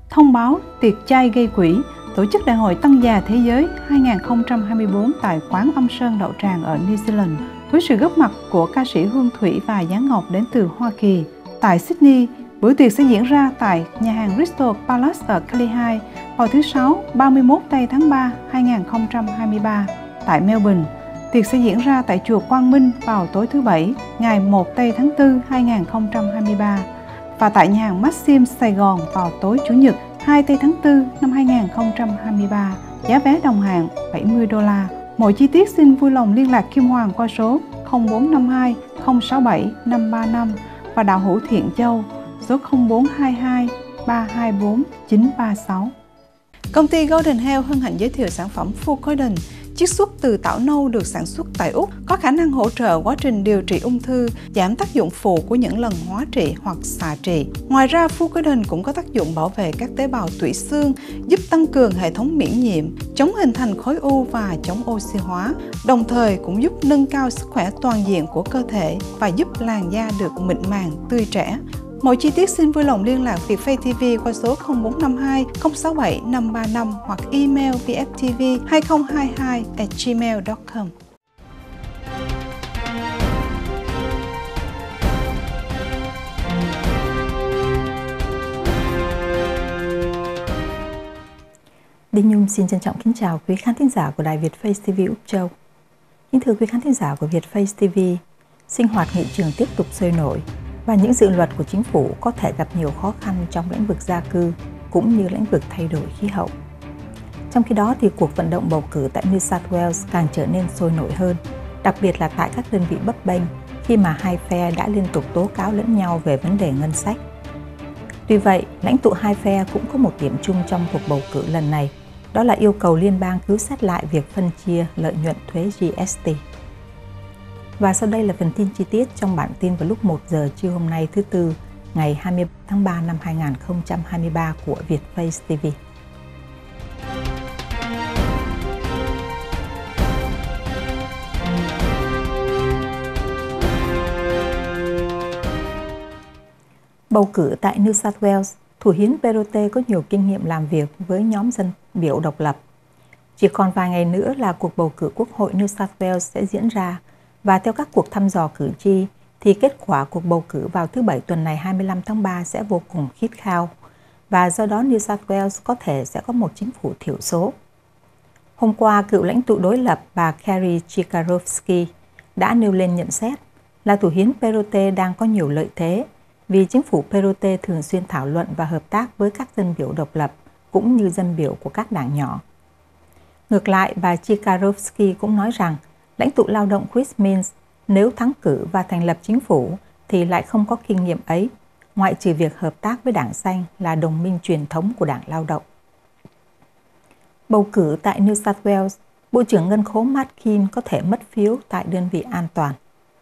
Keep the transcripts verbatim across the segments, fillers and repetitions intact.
thông báo tiệc chay gây quỹ, tổ chức Đại hội Tăng già Thế giới hai không hai tư tại quán Âm Sơn Đậu Tràng ở New Zealand, với sự góp mặt của ca sĩ Hương Thủy và Giáng Ngọc đến từ Hoa Kỳ. Tại Sydney, bữa tiệc sẽ diễn ra tại nhà hàng Crystal Palace ở Cali hai vào thứ Sáu ba mươi mốt tây tháng ba hai không hai ba. Tại Melbourne, tiệc sẽ diễn ra tại chùa Quang Minh vào tối thứ Bảy, ngày một tây tháng tư hai không hai ba. Và tại nhà hàng Maxim Sài Gòn vào tối Chủ nhật hai tây tháng tư năm hai không hai ba. Giá vé đồng hạng bảy mươi đô la. Mọi chi tiết xin vui lòng liên lạc Kim Hoàng qua số không bốn năm hai không sáu bảy năm ba năm và Đạo Hữu Thiện Châu số không bốn hai hai ba hai bốn chín ba sáu. Công ty Golden Health hân hạnh giới thiệu sản phẩm Fucoidan, chiết xuất từ tảo nâu được sản xuất tại Úc, có khả năng hỗ trợ quá trình điều trị ung thư, giảm tác dụng phụ của những lần hóa trị hoặc xạ trị. Ngoài ra, Fucoidan cũng có tác dụng bảo vệ các tế bào tủy xương, giúp tăng cường hệ thống miễn nhiễm, chống hình thành khối u và chống oxy hóa, đồng thời cũng giúp nâng cao sức khỏe toàn diện của cơ thể và giúp làn da được mịn màng, tươi trẻ. Mọi chi tiết xin vui lòng liên lạc Vietfay ti vi qua số không bốn năm hai không sáu bảy năm ba năm hoặc email v f t v hai không hai hai a gmail chấm com. Đinh Nhung xin trân trọng kính chào quý khán thính giả của đài Vietfay ti vi Úc Châu. Kính thưa quý khán thính giả của Vietfay ti vi, sinh hoạt nghị trường tiếp tục sôi nổi và những dự luật của chính phủ có thể gặp nhiều khó khăn trong lĩnh vực gia cư cũng như lĩnh vực thay đổi khí hậu. Trong khi đó thì cuộc vận động bầu cử tại New South Wales càng trở nên sôi nổi hơn, đặc biệt là tại các đơn vị bấp bênh khi mà hai phe đã liên tục tố cáo lẫn nhau về vấn đề ngân sách. Tuy vậy, lãnh tụ hai phe cũng có một điểm chung trong cuộc bầu cử lần này, đó là yêu cầu liên bang cứu xét lại việc phân chia lợi nhuận thuế G S T. Và sau đây là phần tin chi tiết trong bản tin vào lúc một giờ trưa hôm nay thứ Tư, ngày hai mươi tháng ba năm hai không hai ba của Vietfay ti vi. Bầu cử tại New South Wales, thủ hiến Perote có nhiều kinh nghiệm làm việc với nhóm dân biểu độc lập. Chỉ còn vài ngày nữa là cuộc bầu cử Quốc hội New South Wales sẽ diễn ra, và theo các cuộc thăm dò cử tri, thì kết quả cuộc bầu cử vào thứ Bảy tuần này hai mươi lăm tháng ba sẽ vô cùng khít khao, và do đó New South Wales có thể sẽ có một chính phủ thiểu số. Hôm qua, cựu lãnh tụ đối lập bà Kerry Chikarovsky đã nêu lên nhận xét là thủ hiến Perote đang có nhiều lợi thế vì chính phủ Perote thường xuyên thảo luận và hợp tác với các dân biểu độc lập cũng như dân biểu của các đảng nhỏ. Ngược lại, bà Chikarovsky cũng nói rằng lãnh tụ lao động Chris Minns nếu thắng cử và thành lập chính phủ thì lại không có kinh nghiệm ấy, ngoại trừ việc hợp tác với Đảng Xanh là đồng minh truyền thống của Đảng Lao động. Bầu cử tại New South Wales, Bộ trưởng Ngân khố Matt Kean có thể mất phiếu tại đơn vị an toàn.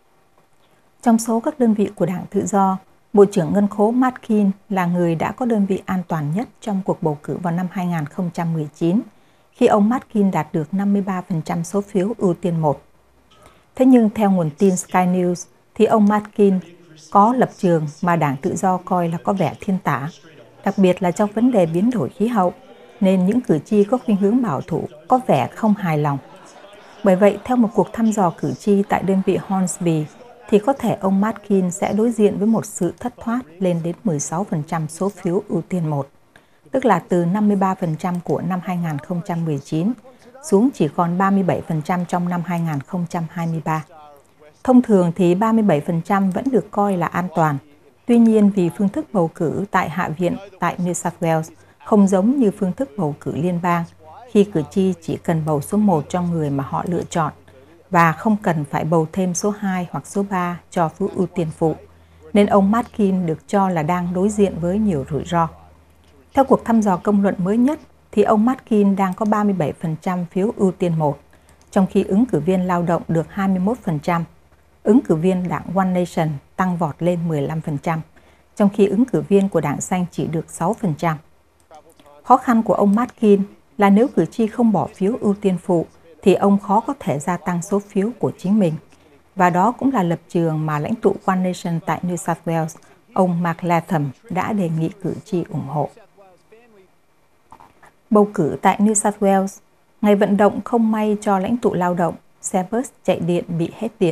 Trong số các đơn vị của Đảng Tự do, Bộ trưởng Ngân khố Matt Kean là người đã có đơn vị an toàn nhất trong cuộc bầu cử vào năm hai không một chín, khi ông Matt Kean đạt được năm mươi ba phần trăm số phiếu ưu tiên một. Thế nhưng theo nguồn tin Sky News thì ông Matt Kean có lập trường mà Đảng Tự do coi là có vẻ thiên tả, đặc biệt là trong vấn đề biến đổi khí hậu, nên những cử tri có khuynh hướng bảo thủ có vẻ không hài lòng. Bởi vậy, theo một cuộc thăm dò cử tri tại đơn vị Hornsby, thì có thể ông Matt Kean sẽ đối diện với một sự thất thoát lên đến mười sáu phần trăm số phiếu ưu tiên một, tức là từ năm mươi ba phần trăm của năm hai không một chín xuống chỉ còn ba mươi bảy phần trăm trong năm hai không hai ba. Thông thường thì ba mươi bảy phần trăm vẫn được coi là an toàn. Tuy nhiên, vì phương thức bầu cử tại Hạ viện tại New South Wales không giống như phương thức bầu cử liên bang, khi cử tri chỉ cần bầu số một cho người mà họ lựa chọn và không cần phải bầu thêm số hai hoặc số ba cho phiếu ưu tiên phụ, nên ông Matt Kean được cho là đang đối diện với nhiều rủi ro. Theo cuộc thăm dò công luận mới nhất, thì ông Matt Kean đang có ba mươi bảy phần trăm phiếu ưu tiên một, trong khi ứng cử viên lao động được hai mươi mốt phần trăm. Ứng cử viên đảng One Nation tăng vọt lên mười lăm phần trăm, trong khi ứng cử viên của đảng Xanh chỉ được sáu phần trăm. Khó khăn của ông Matt Kean là nếu cử tri không bỏ phiếu ưu tiên phụ, thì ông khó có thể gia tăng số phiếu của chính mình. Và đó cũng là lập trường mà lãnh tụ One Nation tại New South Wales, ông Mark Latham, đã đề nghị cử tri ủng hộ. Bầu cử tại New South Wales, ngày vận động không may cho lãnh tụ lao động, xe bus chạy điện bị hết điện.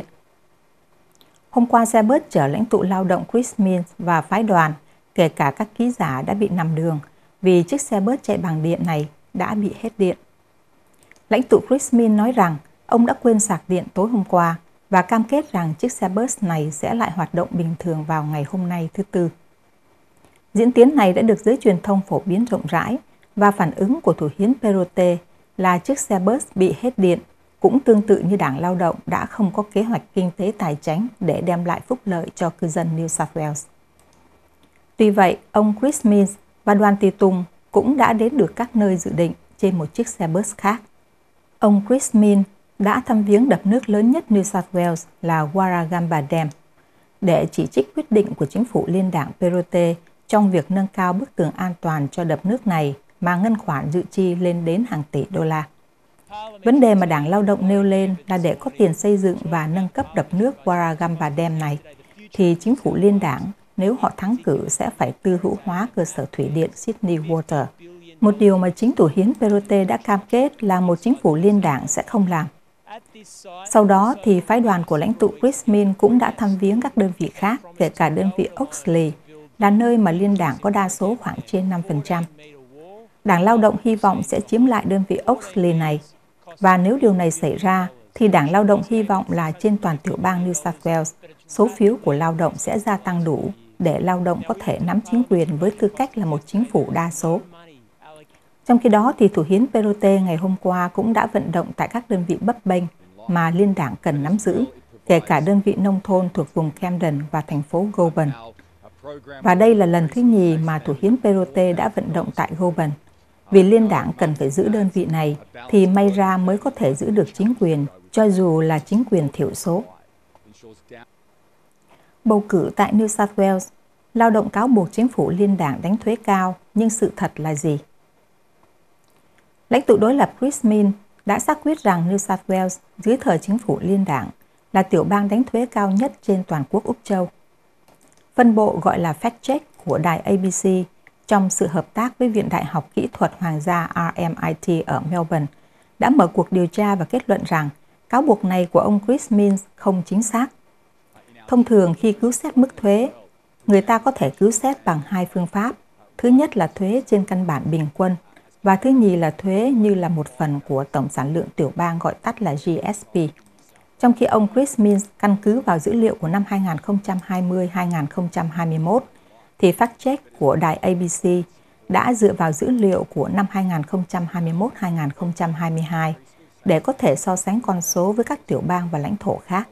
Hôm qua, xe bus chở lãnh tụ lao động Chris Minns và phái đoàn, kể cả các ký giả đã bị nằm đường vì chiếc xe bus chạy bằng điện này đã bị hết điện. Lãnh tụ Chris Minns nói rằng ông đã quên sạc điện tối hôm qua và cam kết rằng chiếc xe bus này sẽ lại hoạt động bình thường vào ngày hôm nay thứ Tư. Diễn tiến này đã được giới truyền thông phổ biến rộng rãi và phản ứng của thủ hiến Perrottet là chiếc xe bus bị hết điện cũng tương tự như Đảng Lao động đã không có kế hoạch kinh tế tài chính để đem lại phúc lợi cho cư dân New South Wales. Tuy vậy, ông Chris Minns và đoàn tùy tùng cũng đã đến được các nơi dự định trên một chiếc xe bus khác. Ông Chris Minns đã thăm viếng đập nước lớn nhất New South Wales là Warragamba Dam để chỉ trích quyết định của chính phủ liên đảng Perrottet trong việc nâng cao bức tường an toàn cho đập nước này mà ngân khoản dự chi lên đến hàng tỷ đô la. Vấn đề mà Đảng Lao động nêu lên là để có tiền xây dựng và nâng cấp đập nước Warragamba Dam này, thì chính phủ liên đảng nếu họ thắng cử sẽ phải tư hữu hóa cơ sở thủy điện Sydney Water, một điều mà chính thủ hiến Perrottet đã cam kết là một chính phủ liên đảng sẽ không làm. Sau đó thì phái đoàn của lãnh tụ Chris Minns cũng đã thăm viếng các đơn vị khác, kể cả đơn vị Oxley, là nơi mà liên đảng có đa số khoảng trên năm phần trăm. Đảng Lao động hy vọng sẽ chiếm lại đơn vị Oxley này, và nếu điều này xảy ra, thì Đảng Lao động hy vọng là trên toàn tiểu bang New South Wales, số phiếu của lao động sẽ gia tăng đủ để lao động có thể nắm chính quyền với tư cách là một chính phủ đa số. Trong khi đó, thì thủ hiến Perrottet ngày hôm qua cũng đã vận động tại các đơn vị bấp bênh mà liên đảng cần nắm giữ, kể cả đơn vị nông thôn thuộc vùng Camden và thành phố Goulburn. Và đây là lần thứ nhì mà thủ hiến Perrottet đã vận động tại Goulburn. Vì liên đảng cần phải giữ đơn vị này thì may ra mới có thể giữ được chính quyền, cho dù là chính quyền thiểu số. Bầu cử tại New South Wales, lao động cáo buộc chính phủ liên đảng đánh thuế cao, nhưng sự thật là gì? Lãnh tụ đối lập Chris Minns đã xác quyết rằng New South Wales dưới thời chính phủ liên đảng là tiểu bang đánh thuế cao nhất trên toàn quốc Úc Châu. Phân bộ gọi là Fact Check của đài A B C trong sự hợp tác với Viện Đại học Kỹ thuật Hoàng gia R M I T ở Melbourne đã mở cuộc điều tra và kết luận rằng cáo buộc này của ông Chris Minns không chính xác. Thông thường khi cứu xét mức thuế, người ta có thể cứu xét bằng hai phương pháp. Thứ nhất là thuế trên căn bản bình quân và thứ nhì là thuế như là một phần của tổng sản lượng tiểu bang gọi tắt là G S P. Trong khi ông Chris Minns căn cứ vào dữ liệu của năm hai nghìn không trăm hai mươi đến hai nghìn không trăm hai mươi mốt, thì Fact Check của đài A B C đã dựa vào dữ liệu của năm hai nghìn không trăm hai mươi mốt đến hai nghìn không trăm hai mươi hai để có thể so sánh con số với các tiểu bang và lãnh thổ khác.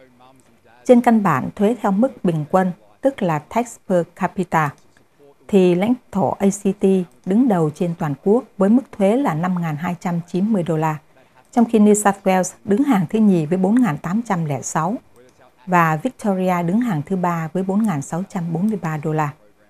Trên căn bản thuế theo mức bình quân, tức là tax per capita, thì lãnh thổ A C T đứng đầu trên toàn quốc với mức thuế là năm nghìn hai trăm chín mươi đô la, trong khi New South Wales đứng hàng thứ nhì với bốn nghìn tám trăm lẻ sáu và Victoria đứng hàng thứ ba với bốn nghìn sáu trăm bốn mươi ba đô la.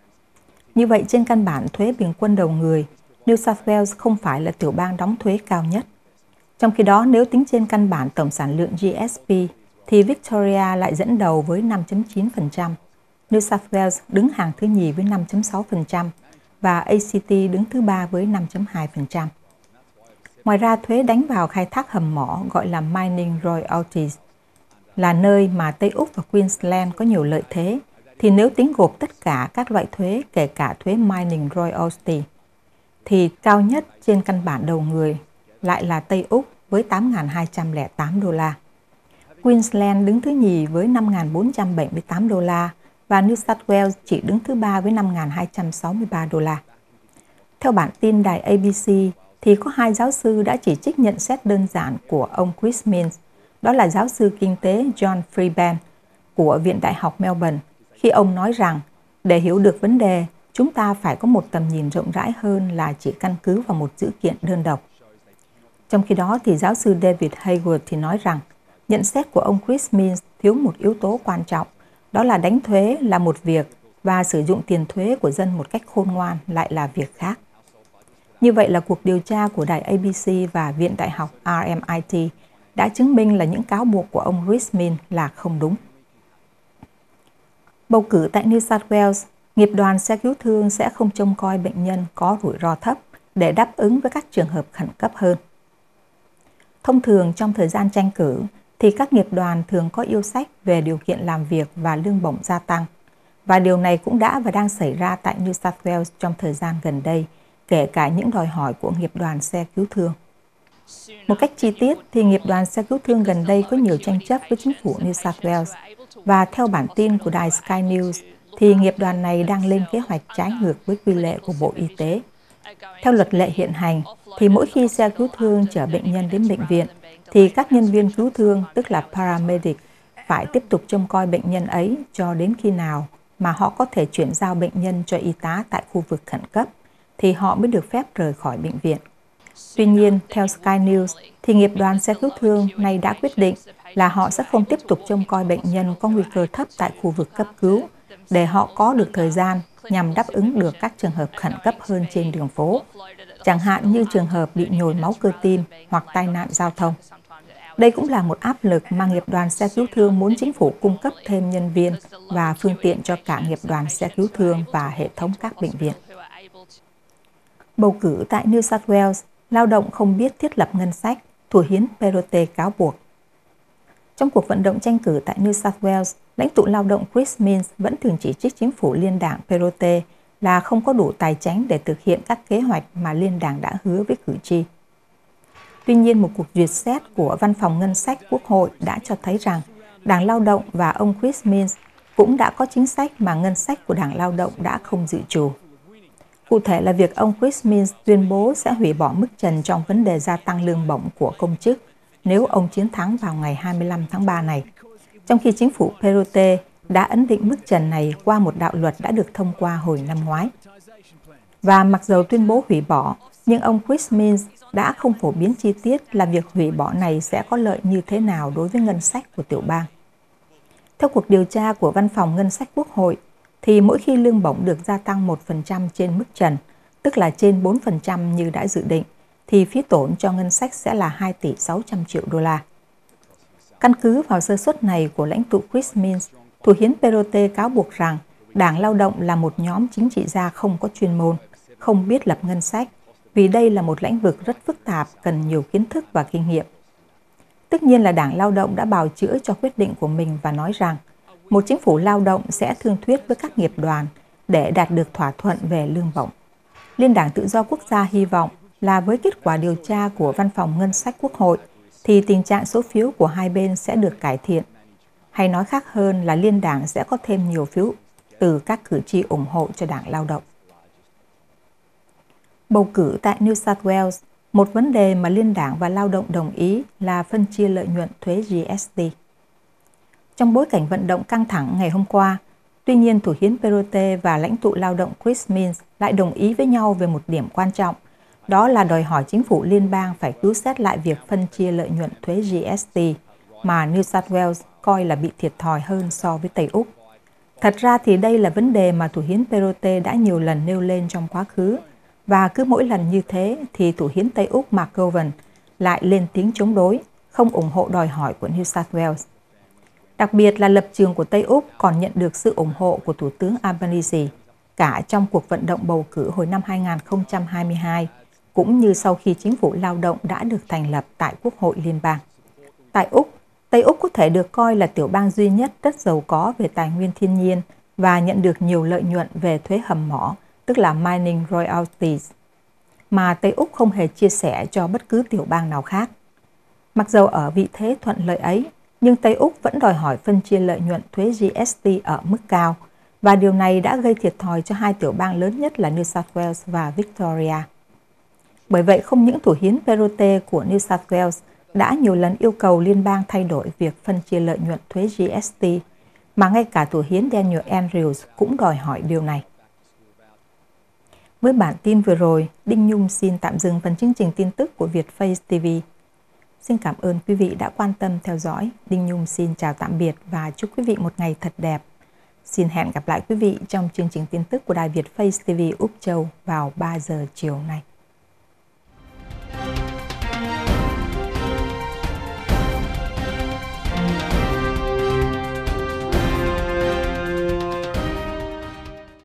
Như vậy, trên căn bản thuế bình quân đầu người, New South Wales không phải là tiểu bang đóng thuế cao nhất. Trong khi đó, nếu tính trên căn bản tổng sản lượng G S P, thì Victoria lại dẫn đầu với năm phẩy chín phần trăm, New South Wales đứng hàng thứ nhì với năm phẩy sáu phần trăm và A C T đứng thứ ba với năm phẩy hai phần trăm. Ngoài ra, thuế đánh vào khai thác hầm mỏ gọi là Mining Royalties là nơi mà Tây Úc và Queensland có nhiều lợi thế, thì nếu tính gộp tất cả các loại thuế, kể cả thuế Mining Royalty, thì cao nhất trên căn bản đầu người lại là Tây Úc với tám nghìn hai trăm lẻ tám đô la. Queensland đứng thứ nhì với năm nghìn bốn trăm bảy mươi tám đô la và New South Wales chỉ đứng thứ ba với năm nghìn hai trăm sáu mươi ba đô la. Theo bản tin đài A B C, thì có hai giáo sư đã chỉ trích nhận xét đơn giản của ông Chris Minns, đó là giáo sư kinh tế John Freeman của Viện Đại học Melbourne, khi ông nói rằng để hiểu được vấn đề, chúng ta phải có một tầm nhìn rộng rãi hơn là chỉ căn cứ vào một dữ kiện đơn độc. Trong khi đó, thì giáo sư David Hayward thì nói rằng nhận xét của ông Chris Minns thiếu một yếu tố quan trọng, đó là đánh thuế là một việc và sử dụng tiền thuế của dân một cách khôn ngoan lại là việc khác. Như vậy là cuộc điều tra của đài A B C và Viện Đại học R M I T đã chứng minh là những cáo buộc của ông Chris Minns là không đúng. Bầu cử tại New South Wales, nghiệp đoàn xe cứu thương sẽ không trông coi bệnh nhân có rủi ro thấp để đáp ứng với các trường hợp khẩn cấp hơn. Thông thường trong thời gian tranh cử thì các nghiệp đoàn thường có yêu sách về điều kiện làm việc và lương bổng gia tăng. Và điều này cũng đã và đang xảy ra tại New South Wales trong thời gian gần đây, kể cả những đòi hỏi của nghiệp đoàn xe cứu thương. Một cách chi tiết thì nghiệp đoàn xe cứu thương gần đây có nhiều tranh chấp với chính phủ New South Wales. Và theo bản tin của đài Sky News thì nghiệp đoàn này đang lên kế hoạch trái ngược với quy lệ của Bộ Y tế. Theo luật lệ hiện hành thì mỗi khi xe cứu thương chở bệnh nhân đến bệnh viện thì các nhân viên cứu thương, tức là paramedic, phải tiếp tục trông coi bệnh nhân ấy cho đến khi nào mà họ có thể chuyển giao bệnh nhân cho y tá tại khu vực khẩn cấp thì họ mới được phép rời khỏi bệnh viện. Tuy nhiên, theo Sky News thì nghiệp đoàn xe cứu thương này đã quyết định là họ sẽ không tiếp tục trông coi bệnh nhân có nguy cơ thấp tại khu vực cấp cứu để họ có được thời gian nhằm đáp ứng được các trường hợp khẩn cấp hơn trên đường phố, chẳng hạn như trường hợp bị nhồi máu cơ tim hoặc tai nạn giao thông. Đây cũng là một áp lực mà nghiệp đoàn xe cứu thương muốn chính phủ cung cấp thêm nhân viên và phương tiện cho cả nghiệp đoàn xe cứu thương và hệ thống các bệnh viện. Bầu cử tại New South Wales, lao động không biết thiết lập ngân sách, thủ hiến Perrottet cáo buộc. Trong cuộc vận động tranh cử tại New South Wales, lãnh tụ lao động Chris Minns vẫn thường chỉ trích chính phủ liên đảng Perrottet là không có đủ tài chính để thực hiện các kế hoạch mà liên đảng đã hứa với cử tri. Tuy nhiên, một cuộc duyệt xét của Văn phòng Ngân sách Quốc hội đã cho thấy rằng Đảng Lao động và ông Chris Minns cũng đã có chính sách mà ngân sách của Đảng Lao động đã không dự trù. Cụ thể là việc ông Chris Minns tuyên bố sẽ hủy bỏ mức trần trong vấn đề gia tăng lương bổng của công chức nếu ông chiến thắng vào ngày hai mươi lăm tháng ba này, trong khi chính phủ Perrottet đã ấn định mức trần này qua một đạo luật đã được thông qua hồi năm ngoái. Và mặc dầu tuyên bố hủy bỏ, nhưng ông Chris Minns đã không phổ biến chi tiết là việc hủy bỏ này sẽ có lợi như thế nào đối với ngân sách của tiểu bang. Theo cuộc điều tra của Văn phòng Ngân sách Quốc hội, thì mỗi khi lương bổng được gia tăng một phần trăm trên mức trần, tức là trên bốn phần trăm như đã dự định, thì phí tổn cho ngân sách sẽ là hai tỷ sáu trăm triệu đô la. Căn cứ vào sơ suất này của lãnh tụ Chris Minns, thủ hiến Perrottet cáo buộc rằng Đảng Lao động là một nhóm chính trị gia không có chuyên môn, không biết lập ngân sách, vì đây là một lĩnh vực rất phức tạp, cần nhiều kiến thức và kinh nghiệm. Tất nhiên là Đảng Lao động đã bào chữa cho quyết định của mình và nói rằng một chính phủ lao động sẽ thương thuyết với các nghiệp đoàn để đạt được thỏa thuận về lương bổng. Liên đảng Tự do Quốc gia hy vọng là với kết quả điều tra của Văn phòng Ngân sách Quốc hội thì tình trạng số phiếu của hai bên sẽ được cải thiện. Hay nói khác hơn là liên đảng sẽ có thêm nhiều phiếu từ các cử tri ủng hộ cho Đảng Lao động. Bầu cử tại New South Wales, một vấn đề mà liên đảng và lao động đồng ý là phân chia lợi nhuận thuế G S T. Trong bối cảnh vận động căng thẳng ngày hôm qua, tuy nhiên thủ hiến Perrottet và lãnh tụ lao động Chris Minns lại đồng ý với nhau về một điểm quan trọng, đó là đòi hỏi chính phủ liên bang phải cứu xét lại việc phân chia lợi nhuận thuế G S T mà New South Wales coi là bị thiệt thòi hơn so với Tây Úc. Thật ra thì đây là vấn đề mà thủ hiến Perrottet đã nhiều lần nêu lên trong quá khứ, và cứ mỗi lần như thế thì thủ hiến Tây Úc McGovern lại lên tiếng chống đối, không ủng hộ đòi hỏi của New South Wales. Đặc biệt là lập trường của Tây Úc còn nhận được sự ủng hộ của Thủ tướng Albanese, cả trong cuộc vận động bầu cử hồi năm hai nghìn không trăm hai mươi hai, cũng như sau khi chính phủ lao động đã được thành lập tại Quốc hội Liên bang. Tại Úc, Tây Úc có thể được coi là tiểu bang duy nhất rất giàu có về tài nguyên thiên nhiên và nhận được nhiều lợi nhuận về thuế hầm mỏ, tức là mining royalties, mà Tây Úc không hề chia sẻ cho bất cứ tiểu bang nào khác. Mặc dầu ở vị thế thuận lợi ấy, nhưng Tây Úc vẫn đòi hỏi phân chia lợi nhuận thuế G S T ở mức cao, và điều này đã gây thiệt thòi cho hai tiểu bang lớn nhất là New South Wales và Victoria. Bởi vậy, không những thủ hiến Perrottet của New South Wales đã nhiều lần yêu cầu liên bang thay đổi việc phân chia lợi nhuận thuế G S T, mà ngay cả thủ hiến Daniel Andrews cũng đòi hỏi điều này. Với bản tin vừa rồi, Đinh Nhung xin tạm dừng phần chương trình tin tức của Vietface ti vi. Xin cảm ơn quý vị đã quan tâm theo dõi. Đinh Nhung xin chào tạm biệt và chúc quý vị một ngày thật đẹp. Xin hẹn gặp lại quý vị trong chương trình tin tức của đài Vietface ti vi Úc Châu vào ba giờ chiều nay.